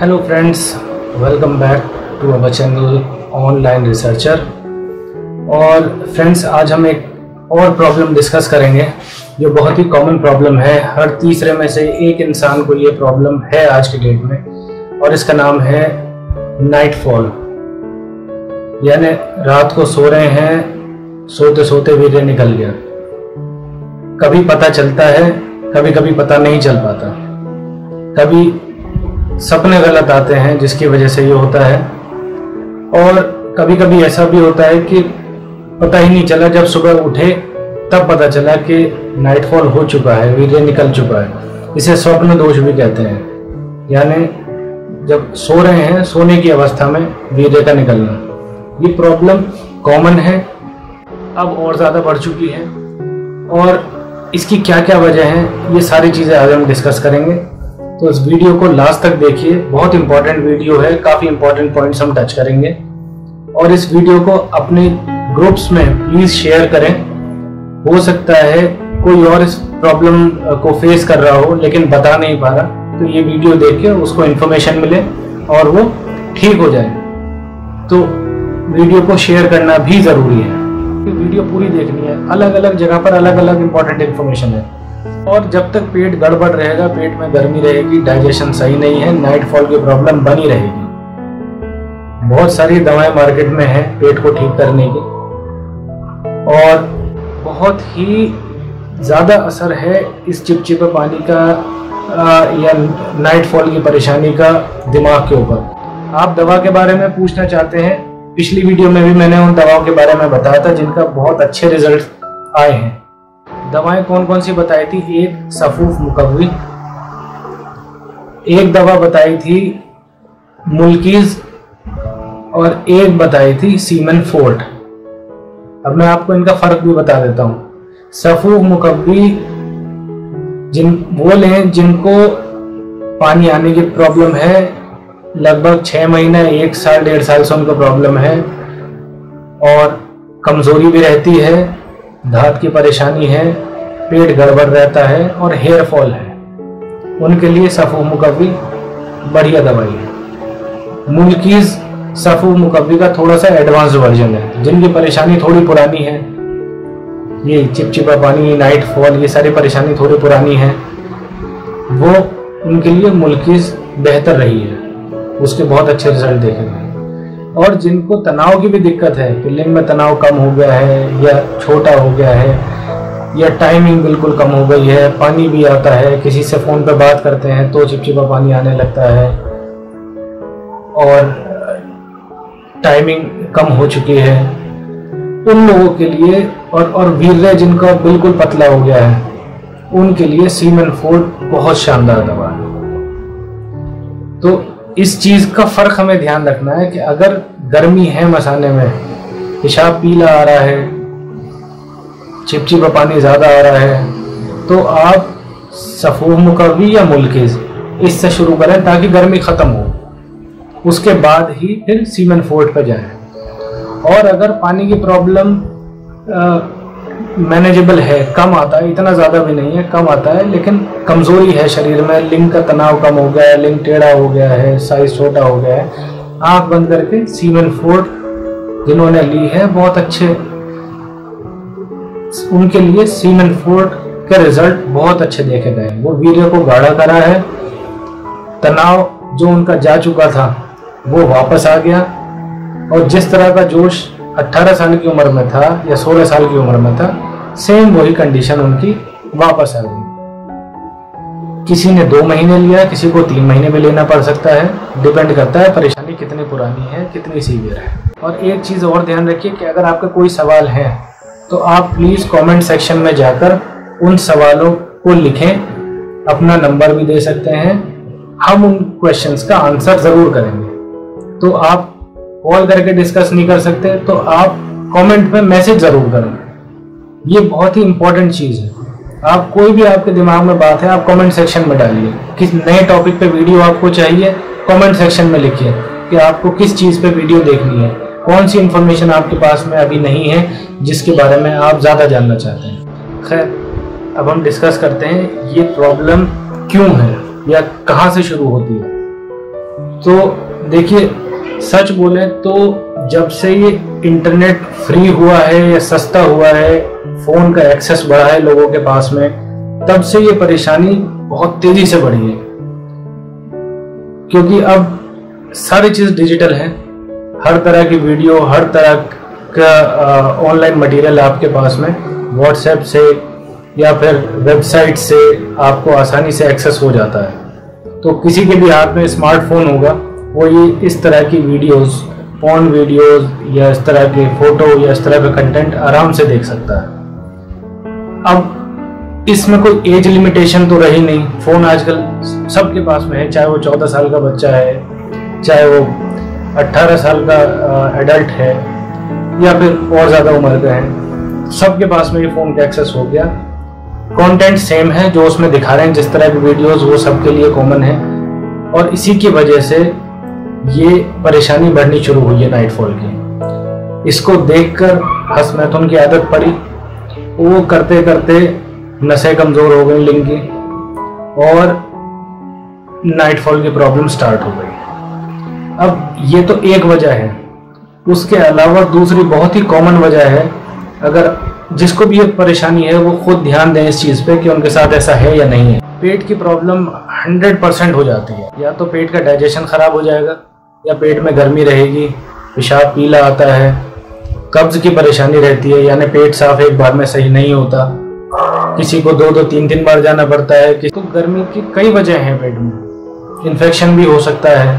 Hello friends, welcome back to our channel online researcher. और friends, आज हम एक और प्रॉब्लम डिस्कस करेंगे जो बहुत ही कॉमन प्रॉब्लम है। हर तीसरे में से एक इंसान को ये प्रॉब्लम है आज के डेट में, और इसका नाम है नाइटफॉल। यानी रात को सो रहे हैं, सोते सोते वीर्य निकल गया। कभी पता चलता है, कभी कभी पता नहीं चल पाता, कभी सपने गलत आते हैं जिसकी वजह से ये होता है, और कभी कभी ऐसा भी होता है कि पता ही नहीं चला, जब सुबह उठे तब पता चला कि नाइटफॉल हो चुका है, वीर्य निकल चुका है। इसे स्वप्न दोष भी कहते हैं। यानी जब सो रहे हैं, सोने की अवस्था में वीर्य का निकलना, ये प्रॉब्लम कॉमन है, अब और ज़्यादा बढ़ चुकी है। और इसकी क्या क्या वजह है, ये सारी चीज़ें आज हम डिस्कस करेंगे। तो इस वीडियो को लास्ट तक देखिए, बहुत इंपॉर्टेंट वीडियो है, काफ़ी इंपॉर्टेंट पॉइंट्स हम टच करेंगे। और इस वीडियो को अपने ग्रुप्स में प्लीज़ शेयर करें। हो सकता है कोई और इस प्रॉब्लम को फेस कर रहा हो लेकिन बता नहीं पा रहा, तो ये वीडियो देख के उसको इन्फॉर्मेशन मिले और वो ठीक हो जाए। तो वीडियो को शेयर करना भी ज़रूरी है। वीडियो पूरी देखनी है, अलग अलग जगह पर अलग अलग इंपॉर्टेंट इन्फॉर्मेशन है। और जब तक पेट गड़बड़ रहेगा, पेट में गर्मी रहेगी, डाइजेशन सही नहीं है, नाइटफॉल की प्रॉब्लम बनी रहेगी। बहुत सारी दवाएं मार्केट में हैं पेट को ठीक करने की, और बहुत ही ज़्यादा असर है इस चिपचिपे पानी का या नाइटफॉल की परेशानी का दिमाग के ऊपर। आप दवा के बारे में पूछना चाहते हैं, पिछली वीडियो में भी मैंने उन दवाओं के बारे में बताया था जिनका बहुत अच्छे रिजल्ट आए हैं। दवाएं कौन कौन सी बताई थी? एक सफूफ मुकव्वी, एक दवा बताई थी मुल्कीज, और एक बताई थी सीमेन फोर्ट। अब मैं आपको इनका फर्क भी बता देता हूं। सफूफ मुकव्वी वो लें जिनको पानी आने की प्रॉब्लम है, लगभग 6 महीने, 1 साल, 1.5 साल से उनको प्रॉब्लम है, और कमजोरी भी रहती है, दांत की परेशानी है, पेट गड़बड़ रहता है और हेयर फॉल है। उनके लिए सफूफ मुकव्वी बढ़िया दवाई है। मुल्कीज सफूफ मुकव्वी का थोड़ा सा एडवांस वर्जन है। जिनकी परेशानी थोड़ी पुरानी है, ये चिपचिपा पानी, नाइटफॉल, ये सारी परेशानी थोड़ी पुरानी है, वो उनके लिए मुल्कीज बेहतर रही है, उसके बहुत अच्छे रिजल्ट देखे गए। और जिनको तनाव की भी दिक्कत है, फिलिंग में तनाव कम हो गया है या छोटा हो गया है, या टाइमिंग बिल्कुल कम हो गई है, पानी भी आता है, किसी से फ़ोन पे बात करते हैं तो चिपचिपा पानी आने लगता है, और टाइमिंग कम हो चुकी है, उन लोगों के लिए, और वीर्य जिनका बिल्कुल पतला हो गया है, उनके लिए सीमेन फोर्ट बहुत शानदार दवा है। तो इस चीज का फर्क हमें ध्यान रखना है कि अगर गर्मी है मसाने में, पेशाब पीला आ रहा है, चिपचिपा पानी ज्यादा आ रहा है, तो आप सफूफ मुकव्वी या मुल्कीज इससे शुरू करें ताकि गर्मी खत्म हो, उसके बाद ही फिर सीमेन फोर्ट पर जाएं। और अगर पानी की प्रॉब्लम मैनेजेबल है, कम आता है, इतना ज़्यादा भी नहीं है, कम आता है, लेकिन कमज़ोरी है शरीर में, लिंग का तनाव कम हो गया है, लिंग टेढ़ा हो गया है, साइज छोटा हो गया है, आंख बंद करके सीमेन फोर्ट जिन्होंने ली है बहुत अच्छे, उनके लिए सीमेन फोर्ट के रिजल्ट बहुत अच्छे देखे गए। वो वीर्य को गाढ़ा करा है, तनाव जो उनका जा चुका था वो वापस आ गया, और जिस तरह का जोश 18 साल की उम्र में था या 16 साल की उम्र में था, सेम वही कंडीशन उनकी वापस आ गई। किसी ने 2 महीने लिया, किसी को 3 महीने में लेना पड़ सकता है, डिपेंड करता है परेशानी कितनी पुरानी है, कितनी सीवियर है। और एक चीज़ और ध्यान रखिए कि अगर आपका कोई सवाल है तो आप प्लीज़ कमेंट सेक्शन में जाकर उन सवालों को लिखें, अपना नंबर भी दे सकते हैं, हम उन क्वेश्चंस का आंसर ज़रूर करेंगे। तो आप कॉल करके डिस्कस नहीं कर सकते तो आप कमेंट में मैसेज जरूर करें, ये बहुत ही इंपॉर्टेंट चीज़ है। आप कोई भी आपके दिमाग में बात है, आप कमेंट सेक्शन में डालिए। किस नए टॉपिक पे वीडियो आपको चाहिए, कमेंट सेक्शन में लिखिए कि आपको किस चीज़ पे वीडियो देखनी है, कौन सी इंफॉर्मेशन आपके पास में अभी नहीं है जिसके बारे में आप ज़्यादा जानना चाहते हैं। खैर, अब हम डिस्कस करते हैं ये प्रॉब्लम क्यों है या कहाँ से शुरू होती है। तो देखिए, सच बोले तो जब से ये इंटरनेट फ्री हुआ है या सस्ता हुआ है, फोन का एक्सेस बढ़ा है लोगों के पास में, तब से ये परेशानी बहुत तेजी से बढ़ी है। क्योंकि अब सारी चीज डिजिटल है, हर तरह की वीडियो, हर तरह का ऑनलाइन मटेरियल आपके पास में व्हाट्सएप से या फिर वेबसाइट से आपको आसानी से एक्सेस हो जाता है। तो किसी के भी हाथ में स्मार्टफोन होगा, वो ये इस तरह की वीडियोस, पॉर्न वीडियोस या इस तरह के फोटो या इस तरह का कंटेंट आराम से देख सकता है। अब इसमें कोई एज लिमिटेशन तो रही नहीं, फोन आजकल सबके पास में है, चाहे वो 14 साल का बच्चा है, चाहे वो 18 साल का एडल्ट है या फिर और ज्यादा उम्र का है, सबके पास में ये फोन का एक्सेस हो गया। कंटेंट सेम है, जो उसमें दिखा रहे हैं जिस तरह की वीडियोस, वो सबके लिए कॉमन है। और इसी की वजह से ये परेशानी बढ़नी शुरू हुई है नाइटफॉल की। इसको देखकर हंसमैथुन की आदत पड़ी, वो करते करते नसें कमजोर हो गई लिंग की और नाइटफॉल की प्रॉब्लम स्टार्ट हो गई। अब ये तो एक वजह है, उसके अलावा दूसरी बहुत ही कॉमन वजह है। अगर जिसको भी ये परेशानी है वो खुद ध्यान दें इस चीज पे कि उनके साथ ऐसा है या नहीं है। पेट की प्रॉब्लम 100% हो जाती है। या तो पेट का डाइजेशन खराब हो जाएगा, या पेट में गर्मी रहेगी, पेशाब पीला आता है, कब्ज की परेशानी रहती है, यानी पेट साफ एक बार में सही नहीं होता, किसी को 2-2, 3-3 बार जाना पड़ता है। तो गर्मी की कई वजह हैं पेट में, इन्फेक्शन भी हो सकता है,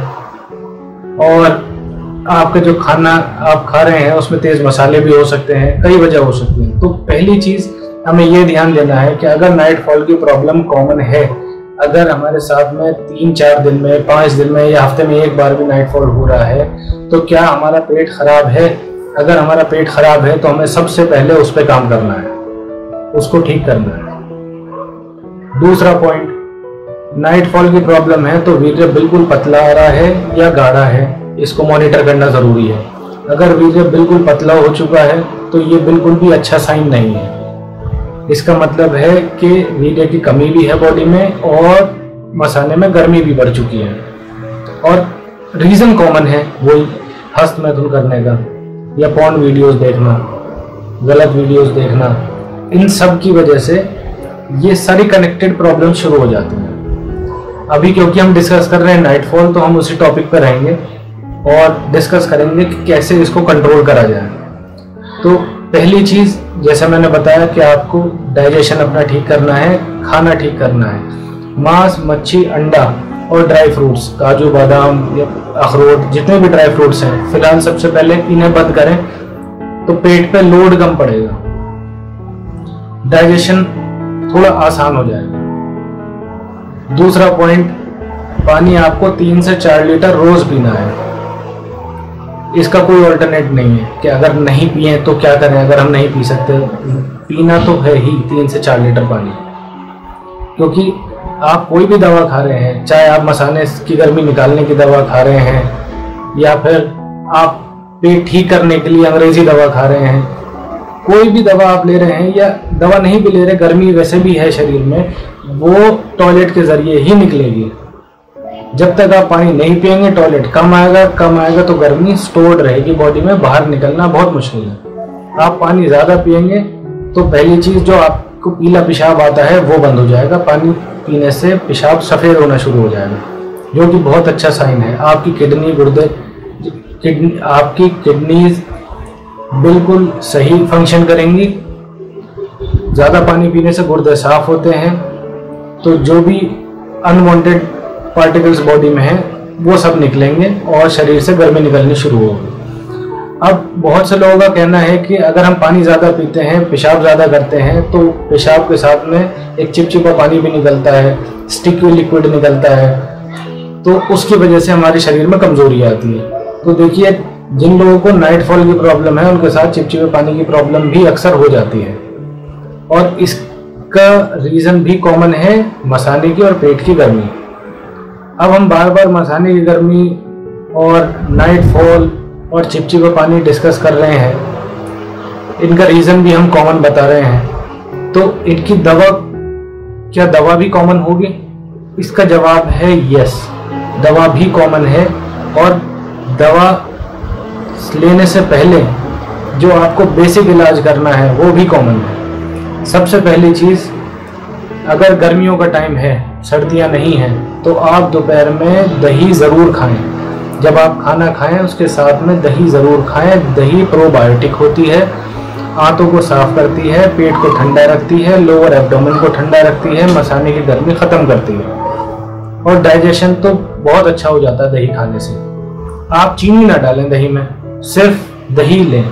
और आपका जो खाना आप खा रहे हैं उसमें तेज मसाले भी हो सकते हैं, कई वजह हो सकती हैं। तो पहली चीज हमें ये ध्यान देना है कि अगर नाइटफॉल की प्रॉब्लम कॉमन है, अगर हमारे साथ में 3-4 दिन में, 5 दिन में या हफ्ते में एक बार भी नाइटफॉल हो रहा है, तो क्या हमारा पेट खराब है? अगर हमारा पेट खराब है तो हमें सबसे पहले उस पर काम करना है, उसको ठीक करना है। दूसरा पॉइंट, नाइटफॉल की प्रॉब्लम है तो वीर्य बिल्कुल पतला आ रहा है या गाढ़ा है, इसको मॉनिटर करना जरूरी है। अगर वीर्य बिल्कुल पतला हो चुका है तो ये बिल्कुल भी अच्छा साइन नहीं है। इसका मतलब है कि वीर्य की कमी भी है बॉडी में और मसाने में गर्मी भी बढ़ चुकी है। और रीजन कॉमन है, वही हस्तमैथुन करने का या पॉर्न वीडियोस देखना, गलत वीडियोस देखना, इन सब की वजह से ये सारी कनेक्टेड प्रॉब्लम शुरू हो जाती हैं। अभी क्योंकि हम डिस्कस कर रहे हैं नाइटफॉल, तो हम उसी टॉपिक पर रहेंगे और डिस्कस करेंगे कि कैसे इसको कंट्रोल करा जाए। तो पहली चीज, जैसे मैंने बताया कि आपको डाइजेशन अपना ठीक करना है, खाना ठीक करना है। मांस, मच्छी, अंडा और ड्राई फ्रूट्स, काजू, बादाम या अखरोट, जितने भी ड्राई फ्रूट्स हैं, फिलहाल सबसे पहले इन्हें बंद करें तो पेट पे लोड कम पड़ेगा, डाइजेशन थोड़ा आसान हो जाएगा। दूसरा पॉइंट, पानी आपको 3 से 4 लीटर रोज पीना है। इसका कोई ऑल्टरनेट नहीं है कि अगर नहीं पिए तो क्या करें। अगर हम नहीं पी सकते, पीना तो है ही 3 से 4 लीटर पानी। क्योंकि आप कोई भी दवा खा रहे हैं, चाहे आप मसाने की गर्मी निकालने की दवा खा रहे हैं या फिर आप पेट ठीक करने के लिए अंग्रेजी दवा खा रहे हैं, कोई भी दवा आप ले रहे हैं या दवा नहीं भी ले रहे, गर्मी वैसे भी है शरीर में, वो टॉयलेट के जरिए ही निकलेगी। जब तक आप पानी नहीं पिएंगे, टॉयलेट कम आएगा तो गर्मी स्टोर्ड रहेगी बॉडी में, बाहर निकलना बहुत मुश्किल है। आप पानी ज्यादा पिएंगे तो पहली चीज, जो आपको पीला पेशाब आता है वो बंद हो जाएगा। पानी पीने से पेशाब सफेद होना शुरू हो जाएगा, जो कि बहुत अच्छा साइन है। आपकी आपकी किडनीज बिल्कुल सही फंक्शन करेंगी। ज्यादा पानी पीने से गुर्दे साफ होते हैं, तो जो भी अनवांटेड पार्टिकल्स बॉडी में है वो सब निकलेंगे और शरीर से गर्मी निकलनी शुरू होगी। अब बहुत से लोगों का कहना है कि अगर हम पानी ज़्यादा पीते हैं, पेशाब ज़्यादा करते हैं, तो पेशाब के साथ में एक चिपचिपा पानी भी निकलता है, स्टिकी लिक्विड निकलता है, तो उसकी वजह से हमारे शरीर में कमजोरी आती है। तो देखिए, जिन लोगों को नाइटफॉल की प्रॉब्लम है उनके साथ चिपचिपे पानी की प्रॉब्लम भी अक्सर हो जाती है, और इसका रीज़न भी कॉमन है, मसाने की और पेट की गर्मी। अब हम बार बार मसाने की गर्मी और नाइटफॉल और चिपचिपा पानी डिस्कस कर रहे हैं, इनका रीज़न भी हम कॉमन बता रहे हैं, तो इनकी दवा, क्या दवा भी कॉमन होगी? इसका जवाब है यस, दवा भी कॉमन है, और दवा लेने से पहले जो आपको बेसिक इलाज करना है वो भी कॉमन है। सबसे पहली चीज़, अगर गर्मियों का टाइम है, सर्दियां नहीं हैं, तो आप दोपहर में दही ज़रूर खाएं। जब आप खाना खाएं उसके साथ में दही ज़रूर खाएं। दही प्रोबायोटिक होती है, आंतों को साफ करती है, पेट को ठंडा रखती है, लोअर एब्डोमेन को ठंडा रखती है, मसाने की गर्मी ख़त्म करती है, और डाइजेशन तो बहुत अच्छा हो जाता है दही खाने से। आप चीनी ना डालें दही में, सिर्फ दही लें।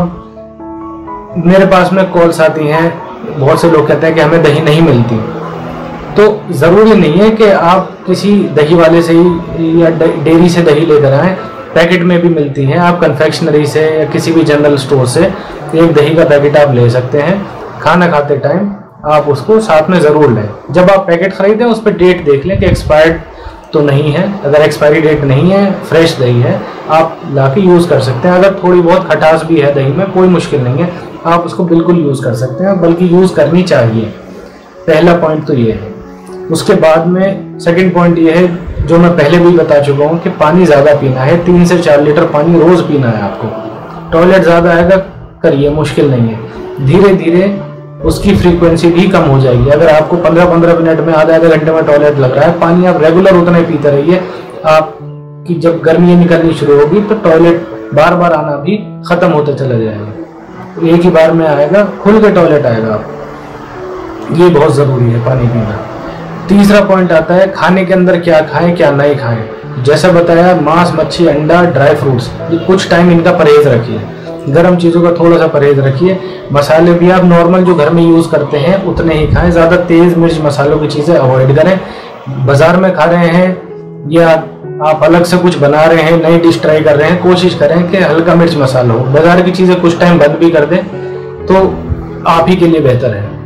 अब मेरे पास में कॉल्स आती हैं, बहुत से लोग कहते हैं कि हमें दही नहीं मिलती, तो ज़रूरी नहीं है कि आप किसी दही वाले से ही या डेयरी से दही लेकर आएँ। पैकेट में भी मिलती हैं, आप कन्फेक्शनरी से या किसी भी जनरल स्टोर से एक दही का पैकेट आप ले सकते हैं। खाना खाते टाइम आप उसको साथ में ज़रूर लें। जब आप पैकेट ख़रीदें उस पर डेट देख लें कि एक्सपायर्ड तो नहीं है। अगर एक्सपायरी डेट नहीं है, फ्रेश दही है, आप ला के यूज़ कर सकते हैं। अगर थोड़ी बहुत खटास भी है दही में, कोई मुश्किल नहीं है, आप उसको बिल्कुल यूज़ कर सकते हैं, बल्कि यूज़ करनी चाहिए। पहला पॉइंट तो ये है। उसके बाद में सेकंड पॉइंट ये है, जो मैं पहले भी बता चुका हूँ, कि पानी ज़्यादा पीना है। 3 से 4 लीटर पानी रोज़ पीना है आपको। टॉयलेट ज़्यादा आएगा, करिए, मुश्किल नहीं है। धीरे धीरे उसकी फ्रीक्वेंसी भी कम हो जाएगी। अगर आपको 15-15 मिनट में, आधे घंटे में टॉयलेट लग रहा है, पानी आप रेगुलर उतना ही पीते रहिए। आपकी जब गर्मी निकलनी शुरू होगी तो टॉयलेट बार बार आना भी ख़त्म होता चला जाएगा। एक ही बार में आएगा, खुल के टॉयलेट आएगा आप। ये बहुत ज़रूरी है पानी पीना। तीसरा पॉइंट आता है, खाने के अंदर क्या खाएं क्या नहीं खाएं। जैसा बताया, मांस, मच्छी, अंडा, ड्राई फ्रूट्स, ये कुछ टाइम इनका परहेज रखिए। गर्म चीज़ों का थोड़ा सा परहेज रखिए। मसाले भी आप नॉर्मल जो घर में यूज़ करते हैं उतने ही खाएं। ज़्यादा तेज़ मिर्च मसालों की चीज़ें अवॉइड करें। बाज़ार में खा रहे हैं या आप अलग से कुछ बना रहे हैं, नई डिश ट्राई कर रहे हैं, कोशिश करें कि हल्का मिर्च मसाला हो। बाज़ार की चीज़ें कुछ टाइम बंद भी कर दें तो आप ही के लिए बेहतर है।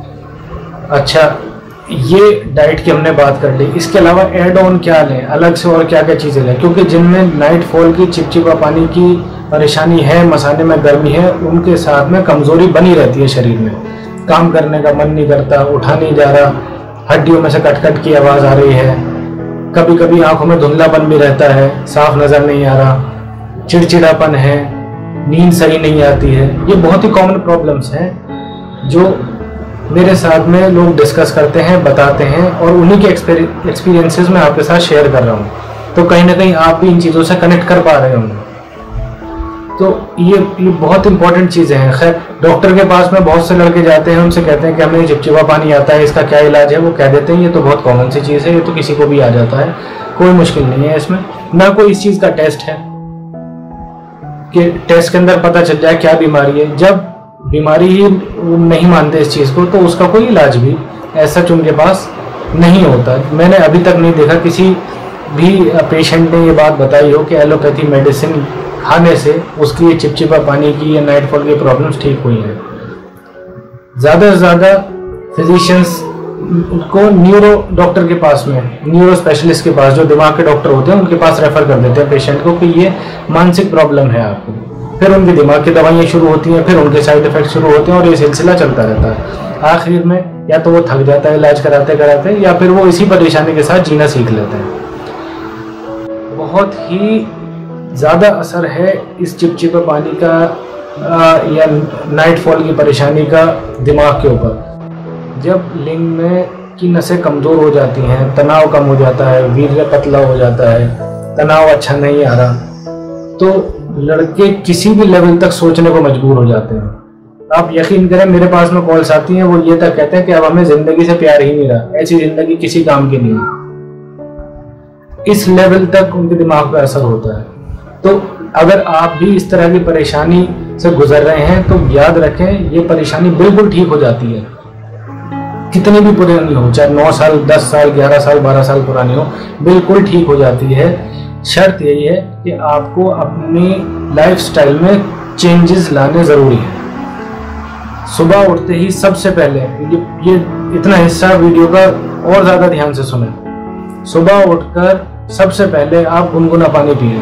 अच्छा, ये डाइट की हमने बात कर ली। इसके अलावा एड ऑन क्या लें, अलग से और क्या क्या चीज़ें लें, क्योंकि जिनमें नाइट फॉल की, चिपचिपा पानी की परेशानी है, मसाने में गर्मी है, उनके साथ में कमज़ोरी बनी रहती है शरीर में। काम करने का मन नहीं करता, उठा नहीं जा रहा, हड्डियों में से कट कट की आवाज़ आ रही है, कभी कभी आंखों में धुंधलापन भी रहता है, साफ नज़र नहीं आ रहा, चिड़चिड़ापन है, नींद सही नहीं आती है। ये बहुत ही कॉमन प्रॉब्लम्स हैं जो मेरे साथ में लोग डिस्कस करते हैं, बताते हैं, और उन्हीं के एक्सपीरियंसेस मैं आपके साथ शेयर कर रहा हूँ। तो कहीं ना कहीं आप भी इन चीज़ों से कनेक्ट कर पा रहे होंगे। तो ये बहुत इंपॉर्टेंट चीज़ें हैं। खैर, डॉक्टर के पास में बहुत से लड़के जाते हैं, उनसे कहते हैं कि हमें चिपचिपा पानी आता है, इसका क्या इलाज है, वो कह देते हैं ये तो बहुत कॉमन सी चीज़ है, ये तो किसी को भी आ जाता है, कोई मुश्किल नहीं है इसमें। ना कोई इस चीज़ का टेस्ट है कि टेस्ट के अंदर पता चल जाए क्या बीमारी है। जब बीमारी ही नहीं मानते इस चीज़ को, तो उसका कोई इलाज भी ऐसा उनके पास नहीं होता। मैंने अभी तक नहीं देखा किसी भी पेशेंट ने ये बात बताई हो कि एलोपैथी मेडिसिन खाने से उसकी चिपचिपा पानी की या नाइटफॉल की प्रॉब्लम्स ठीक हुई हैं। ज़्यादा से ज़्यादा फिजिशियंस को न्यूरो डॉक्टर के पास में, न्यूरो स्पेशलिस्ट के पास, जो दिमाग के डॉक्टर होते हैं, उनके पास रेफर कर देते हैं पेशेंट को कि ये मानसिक प्रॉब्लम है आपको। फिर उनके दिमाग की दवाइयाँ शुरू होती हैं, फिर उनके साइड इफेक्ट शुरू होते हैं, और ये सिलसिला चलता रहता है। आखिर में या तो वो थक जाता है इलाज कराते कराते, या फिर वो इसी परेशानी के साथ जीना सीख लेते हैं। बहुत ही ज़्यादा असर है इस चिपचिपे पानी का या नाइटफॉल की परेशानी का दिमाग के ऊपर। जब लिंग में की नसें कमज़ोर हो जाती हैं, तनाव कम हो जाता है, वीर्य पतला हो जाता है, तनाव अच्छा नहीं आ रहा, तो लड़के किसी भी लेवल तक सोचने को मजबूर हो जाते हैं। आप यकीन करें, मेरे पास में कॉल्स आती हैं, वो ये तक कहते हैं कि अब हमें ज़िंदगी से प्यार ही नहीं रहा, ऐसी ज़िंदगी किसी काम की नहीं है। इस लेवल तक उनके दिमाग पर असर होता है। तो अगर आप भी इस तरह की परेशानी से गुजर रहे हैं तो याद रखें, ये परेशानी बिल्कुल ठीक हो जाती है, कितनी भी पुरानी हो, चाहे 9 साल, 10 साल, 11 साल, 12 साल पुरानी हो, बिल्कुल ठीक हो जाती है। शर्त यही है कि आपको अपनी लाइफस्टाइल में चेंजेस लाने ज़रूरी है। सुबह उठते ही सबसे पहले ये इतना हिस्सा वीडियो का और ज़्यादा ध्यान से सुने। सुबह उठकर सबसे पहले आप गुनगुना पानी पिए।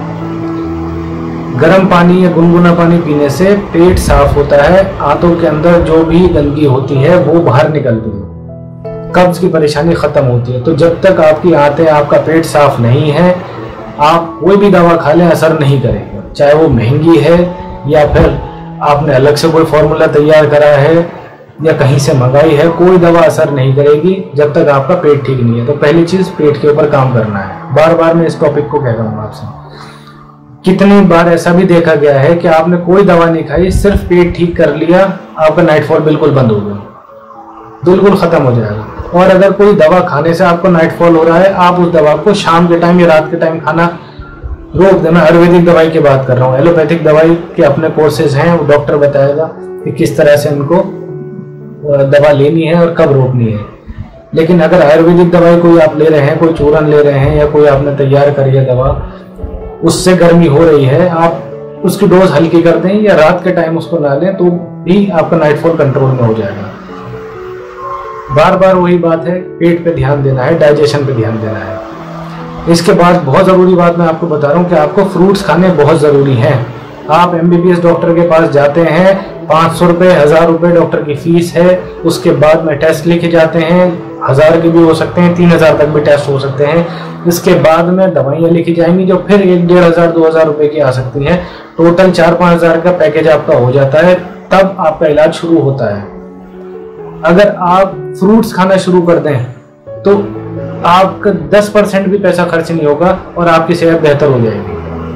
गर्म पानी या गुनगुना पानी पीने से पेट साफ होता है, आंतों के अंदर जो भी गंदगी होती है वो बाहर निकलती है। कब्ज की परेशानी ख़त्म होती है। तो जब तक आपकी आंतें, आपका पेट साफ नहीं है, आप कोई भी दवा खा लें असर नहीं करेगी, चाहे वो महंगी है या फिर आपने अलग से कोई फॉर्मूला तैयार करा है या कहीं से मंगाई है, कोई दवा असर नहीं करेगी जब तक आपका पेट ठीक नहीं है। तो पहली चीज़ पेट के ऊपर काम करना है। बार बार मैं इस टॉपिक को कह रहा हूँ आपसे। कितनी बार ऐसा भी देखा गया है कि आपने कोई दवा नहीं खाई, सिर्फ पेट ठीक कर लिया, आपका नाइटफॉल बिल्कुल बंद हो गया, बिल्कुल खत्म हो जाएगा। और अगर कोई दवा खाने से आपको नाइटफॉल हो रहा है, आप उस दवा को शाम के टाइम या रात के टाइम खाना रोक देना। आयुर्वेदिक दवाई की बात कर रहा हूँ, एलोपैथिक दवाई के अपने कोर्सेज हैं, वो डॉक्टर बताएगा कि किस तरह से इनको दवा लेनी है और कब रोकनी है। लेकिन अगर आयुर्वेदिक दवाई कोई आप ले रहे हैं, कोई चूरन ले रहे हैं या कोई आपने तैयार करी है दवा, उससे गर्मी हो रही है, आप उसकी डोज हल्की कर दें या रात के टाइम उसको ना लें तो भी आपका नाइटफॉल कंट्रोल में हो जाएगा। बार बार वही बात है, पेट पे ध्यान देना है, डाइजेशन पे ध्यान देना है। इसके बाद बहुत ज़रूरी बात मैं आपको बता रहा हूँ कि आपको फ्रूट्स खाने बहुत ज़रूरी हैं। आप MBBS डॉक्टर के पास जाते हैं, 500 रुपये, 1000 रुपये डॉक्टर की फीस है, उसके बाद में टेस्ट लिखे जाते हैं, 1000 के भी हो सकते हैं, 3000 तक भी टेस्ट हो सकते हैं। इसके बाद में दवाइयाँ लिखी जाएंगी जो फिर 1-1,500 2,000 रुपये की आ सकती हैं। टोटल 4-5 हज़ार का पैकेज आपका हो जाता है, तब आपका इलाज शुरू होता है। अगर आप फ्रूट्स खाना शुरू कर दें तो आपका 10% भी पैसा खर्च नहीं होगा और आपकी सेहत बेहतर हो जाएगी।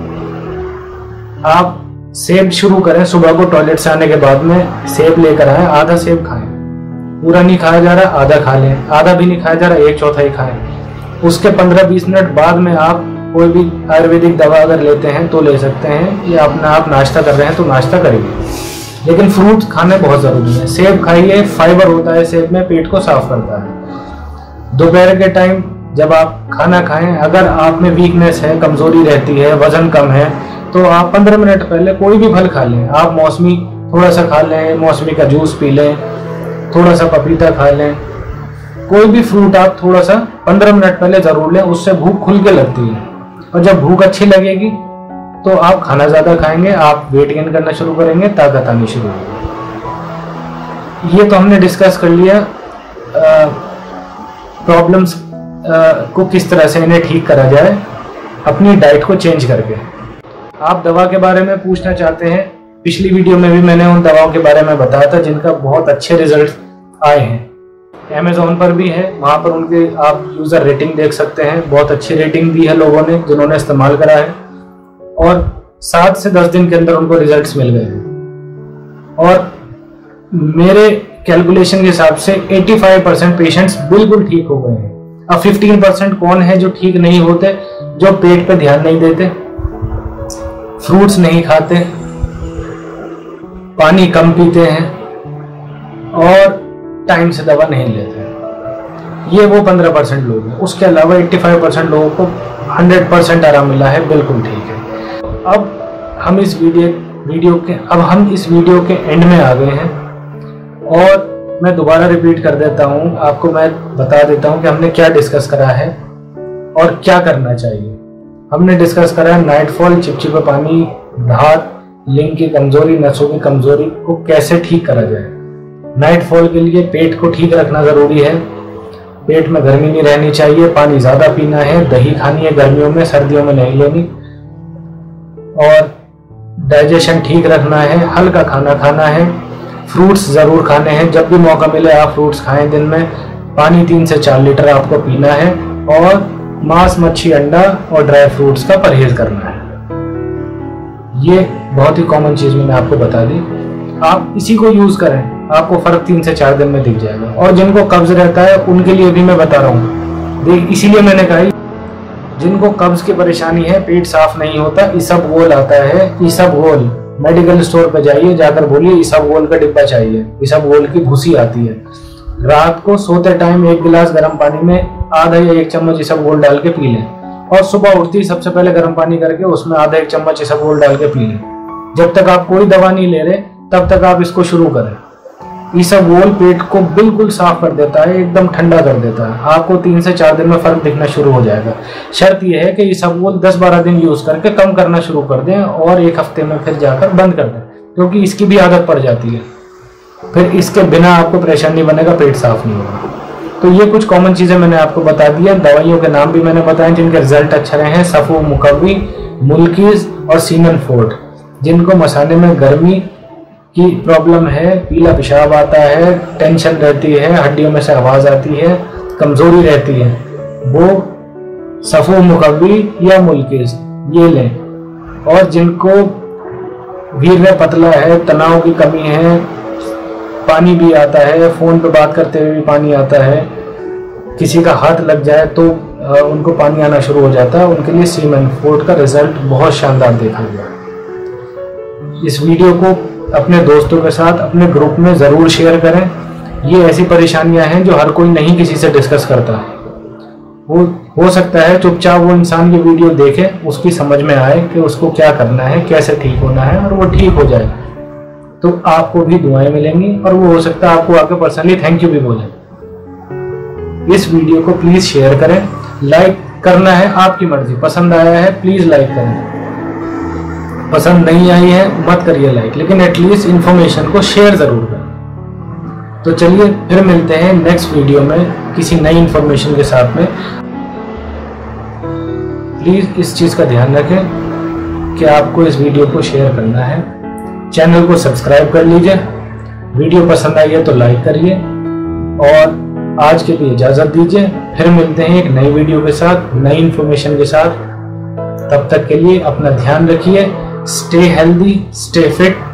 आप सेब शुरू करें, सुबह को टॉयलेट से आने के बाद में सेब लेकर आए, आधा सेब खाएं, पूरा नहीं खाया जा रहा आधा खा लें, आधा भी नहीं खाया जा रहा 1/4 खाएं। उसके 15-20 मिनट बाद में आप कोई भी आयुर्वेदिक दवा अगर लेते हैं तो ले सकते हैं, या अपना आप नाश्ता कर रहे हैं तो नाश्ता करिए। लेकिन फ्रूट खाने बहुत ज़रूरी है। सेब खाइए, फाइबर होता है सेब में, पेट को साफ करता है। दोपहर के टाइम जब आप खाना खाएं, अगर आप में वीकनेस है, कमजोरी रहती है, वजन कम है, तो आप 15 मिनट पहले कोई भी फल खा लें। आप मौसमी थोड़ा सा खा लें, मौसमी का जूस पी लें, थोड़ा सा पपीता खा लें, कोई भी फ्रूट आप थोड़ा सा 15 मिनट पहले जरूर लें, उससे भूख खुल के लगती है। और जब भूख अच्छी लगेगी तो आप खाना ज्यादा खाएंगे, आप वेट गेन करना शुरू करेंगे, ताकत आनी शुरू होगी। ये तो हमने डिस्कस कर लिया प्रॉब्लम्स को किस तरह से इन्हें ठीक करा जाए अपनी डाइट को चेंज करके। आप दवा के बारे में पूछना चाहते हैं, पिछली वीडियो में भी मैंने उन दवाओं के बारे में बताया था जिनका बहुत अच्छे रिजल्ट आए हैं। Amazon पर भी है, वहाँ पर उनके आप यूज़र रेटिंग देख सकते हैं, बहुत अच्छी रेटिंग दी है लोगों ने जिन्होंने इस्तेमाल करा है, और 7 से 10 दिन के अंदर उनको रिजल्ट्स मिल गए हैं। और मेरे कैलकुलेशन के हिसाब से 85% पेशेंट्स बिल्कुल ठीक हो गए हैं। अब 15% कौन है जो ठीक नहीं होते? जो पेट पे ध्यान नहीं देते, फ्रूट्स नहीं खाते, पानी कम पीते हैं और टाइम से दवा नहीं लेते। ये वो 15% लोग हैं। उसके अलावा 85% लोगों को 100% आराम मिला है, बिल्कुल ठीक है। अब हम इस वीडियो के एंड में आ गए हैं और मैं दोबारा रिपीट कर देता हूँ, आपको मैं बता देता हूँ कि हमने क्या डिस्कस करा है और क्या करना चाहिए। हमने डिस्कस करा है नाइटफॉल, चिपचिपा पानी, धात, लिंग की कमजोरी, नसों की कमजोरी को कैसे ठीक करा जाए। नाइटफॉल के लिए पेट को ठीक रखना जरूरी है, पेट में गर्मी नहीं रहनी चाहिए, पानी ज्यादा पीना है, दही खानी है गर्मियों में, सर्दियों में नहीं लेनी, और डाइजेशन ठीक रखना है, हल्का खाना खाना है, फ्रूट्स जरूर खाने हैं, जब भी मौका मिले आप फ्रूट्स खाएं दिन में, पानी 3 से 4 लीटर आपको पीना है, और मांस, मच्छी, अंडा और ड्राई फ्रूट्स का परहेज करना है। ये बहुत ही कॉमन चीज मैंने आपको बता दी, आप इसी को यूज करें, आपको फर्क 3 से 4 दिन में दिख जाएगा। और जिनको कब्ज रहता है उनके लिए भी मैं बता रहा हूँ, देख इसीलिए मैंने कहा जिनको कब्ज की परेशानी है, पेट साफ नहीं होता, इसबगोल आता है, इसबगोल, मेडिकल स्टोर पे जाइए, जाकर बोलिए इसबगोल का डिब्बा चाहिए, इसबगोल की भूसी आती है। रात को सोते टाइम 1 गिलास गर्म पानी में आधा या 1 चम्मच इसबगोल डाल के पी लें, और सुबह उठती सबसे पहले गर्म पानी करके उसमें आधा 1 चम्मच इसबगोल डाल के पी लें। जब तक आप कोई दवा नहीं ले रहे तब तक आप इसको शुरू करें। इसबगोल पेट को बिल्कुल साफ कर देता है, एकदम ठंडा कर देता है, आपको 3 से 4 दिन में फर्क दिखना शुरू हो जाएगा। शर्त यह है कि इसबगोल 10-12 दिन यूज करके कम करना शुरू कर दें और 1 हफ्ते में फिर जाकर बंद कर दें, क्योंकि इसकी भी आदत पड़ जाती है। फिर इसके बिना आपको प्रेशर नहीं बनेगा, पेट साफ नहीं होगा। तो ये कुछ कॉमन चीज़ें मैंने आपको बता दिया। दवाइयों के नाम भी मैंने बताए जिनके रिजल्ट अच्छे रहे हैं, सफू मुकव्वी, मुल्कीज और सीनन फोर्ट। जिनको मसाने में गर्मी की प्रॉब्लम है, पीला पेशाब आता है, टेंशन रहती है, हड्डियों में से आवाज़ आती है, कमज़ोरी रहती है, वो सफू मुकव्वी या मुल्कीज ये लें। और जिनको वीर्य पतला है, तनाव की कमी है, पानी भी आता है, फ़ोन पे बात करते हुए भी पानी आता है, किसी का हाथ लग जाए तो उनको पानी आना शुरू हो जाता है, उनके लिए सीमन फोर्ट का रिजल्ट बहुत शानदार देखा गया। इस वीडियो को अपने दोस्तों के साथ अपने ग्रुप में ज़रूर शेयर करें। ये ऐसी परेशानियां हैं जो हर कोई नहीं किसी से डिस्कस करता है। वो हो सकता है चुपचाप वो इंसान ये वीडियो देखे, उसकी समझ में आए कि उसको क्या करना है, कैसे ठीक होना है, और वो ठीक हो जाए तो आपको भी दुआएं मिलेंगी और वो हो सकता है आपको आके पर्सनली थैंक यू भी बोले। इस वीडियो को प्लीज शेयर करें, लाइक करना है आपकी मर्जी, पसंद आया है प्लीज लाइक करें, पसंद नहीं आई है मत करिए लाइक, लेकिन एटलीस्ट इंफॉर्मेशन को शेयर जरूर करें। तो चलिए फिर मिलते हैं नेक्स्ट वीडियो में किसी नई इंफॉर्मेशन के साथ में। प्लीज इस चीज का ध्यान रखें कि आपको इस वीडियो को शेयर करना है। चैनल को सब्सक्राइब कर लीजिए, वीडियो पसंद आई है तो लाइक करिए, और आज के लिए इजाजत दीजिए। फिर मिलते हैं एक नई वीडियो के साथ, नई इंफॉर्मेशन के साथ। तब तक के लिए अपना ध्यान रखिए। Stay healthy, stay fit,